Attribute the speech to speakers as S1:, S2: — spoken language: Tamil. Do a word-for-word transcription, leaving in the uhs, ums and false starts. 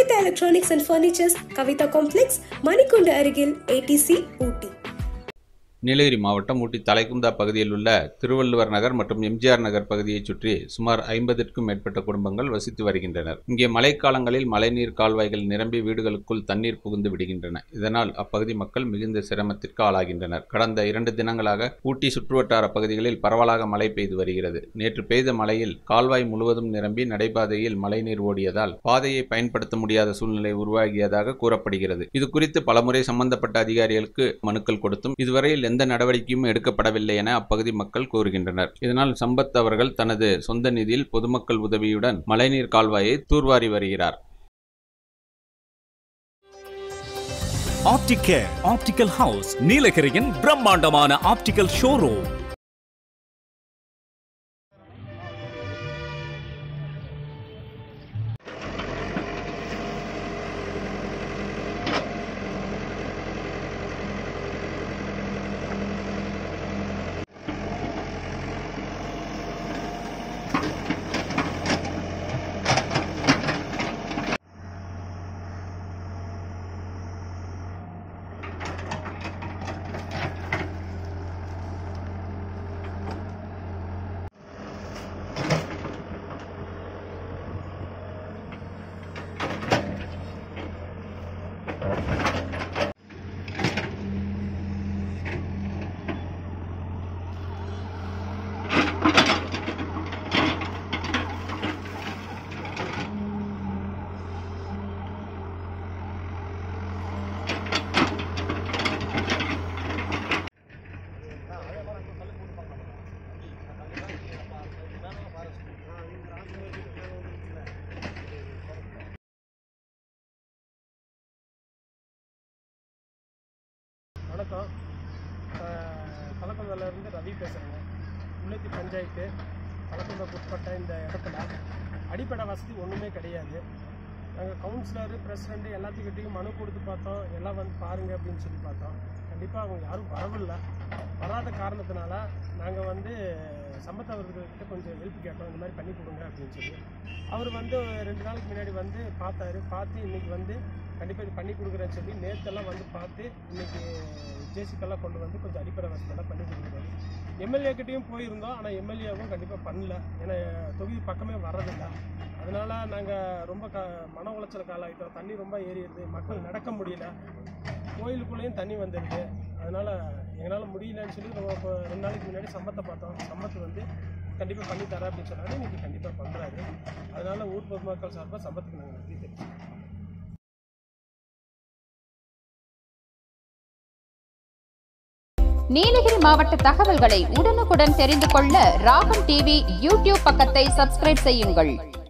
S1: Kavitha Electronics and Furnitures, Kavitha Complex, Manikunda Arigil, A T C, Ooty.
S2: Nilgiri மாவட்டம் ஊட்டி தலைக்குந்தா பகுதியில் உள்ள திருவள்ளுவர் நகர் மற்றும் எம்ஜிஆர் நகர் பகுதியைச் சுற்றி சுமார் ஐம்பதுக்கும் மேற்பட்ட குடும்பங்கள் வசித்து வருகின்றனர். இங்கே மழைக்காலங்களில் மழைநீர் கால்வாய்கள் நிரம்பி வீடுகளுக்குள் தண்ணீர் புகுந்து விடுகின்றன. இதனால் அப்பகுதி மக்கள் மிகுந்த சிரமத்திற்கு ஆளாகின்றனர். கடந்த இரண்டு தினங்களாக ஊட்டி சுற்றுவட்டார பகுதிகளில் பரவலாக மழை பெய்து வருகிறது. நேற்று பெய்த மழையில் கால்வாய் முழுவதும் நிரம்பி நடைபாதையில் மழைநீர் ஓடியதால் பாதையை பயன்படுத்த முடியாத சூழ்நிலை உருவாகியதாக கூறப்படுகிறது. இதுகுறித்து பலமுறை சம்பந்தப்பட்ட அதிகாரிகளுக்கு மனுக்கள் கொடுத்தும் இதுவரையில் எந்த நடவடிக்கையும் எடுக்கப்படவில்லை என அப்பகுதி மக்கள் கூறுகின்றனர். இதனால் சம்பத் அவர்கள் தனது சொந்த நிதியில் பொதுமக்கள் உதவியுடன் மழைநீர் கால்வாயை தூர்வாரி வருகிறார்.
S3: ஆப்டிகேர் ஆப்டிகல் ஹவுஸ், நீலகிரியின் பிரம்மாண்டமான ஆப்டிகல் ஷோரூம்.
S4: வணக்கம், தலைக்குந்தாலேருந்து ரவி பேசுகிறேங்க. உள்ளத்தி பஞ்சாயத்து தலைக்குந்தாக்கு உட்பட்ட இந்த இடத்துல அடிப்படை வசதி ஒன்றுமே கிடையாது. நாங்கள் கவுன்சிலரு, பிரசிடெண்ட்டு எல்லாத்துக்கிட்டையும் மனு கொடுத்து பார்த்தோம். எல்லாம் வந்து பாருங்கள் அப்படின்னு சொல்லி பார்த்தோம். கண்டிப்பாக அவங்க யாரும் வரவில்லை. வராத காரணத்தினால நாங்கள் வந்து சம்பத் அவர்கள்கிட்ட கொஞ்சம் ஹெல்ப் கேட்டோம், இந்த மாதிரி பண்ணி கொடுங்க அப்படின்னு சொல்லி. அவர் வந்து ரெண்டு நாளுக்கு முன்னாடி வந்து பார்த்தாரு. பார்த்து இன்றைக்கி வந்து கண்டிப்பாக இது பண்ணி கொடுக்குறேன்னு சொல்லி நேற்றெல்லாம் வந்து பார்த்து இன்றைக்கி ஜேசிக்கெல்லாம் கொண்டு வந்து கொஞ்சம் அடிப்படை வசதியெல்லாம் பண்ணி கொடுக்குறாரு. எம்எல்ஏக்கிட்டையும் போயிருந்தோம், ஆனால் எம்எல்ஏவும் கண்டிப்பாக பண்ணல. ஏன்னா தொகுதி பக்கமே வர்றதில்லை. அதனால் நாங்கள் ரொம்ப க மன உளைச்சலுக்கு ஆளாகிட்டோம். தண்ணி ரொம்ப ஏறிடுது, மக்கள் நடக்க முடியல, கோயிலுக்குள்ளேயும் தண்ணி வந்துடுது. அதனால் எங்களால் முடியலன்னு சொல்லி இப்போ ரெண்டு நாளைக்கு முன்னாடி சம்பத்தை பார்த்தோம். சம்பத்து வந்து கண்டிப்பாக பண்ணி தரேன் அப்படின்னு சொன்னாரு. இன்றைக்கி கண்டிப்பாக பண்ணுறாரு. அதனால் ஊர் பொதுமக்கள் சார்பாக சம்பத்துக்கு நாங்கள் நன்றி தெரிவிச்சோம்.
S5: நீலகிரி மாவட்ட தகவல்களை உடனுக்குடன் தெரிந்து கொள்ள ராகம் டிவி யூடியூப் பக்கத்தை சப்ஸ்கிரைப் செய்யுங்கள்.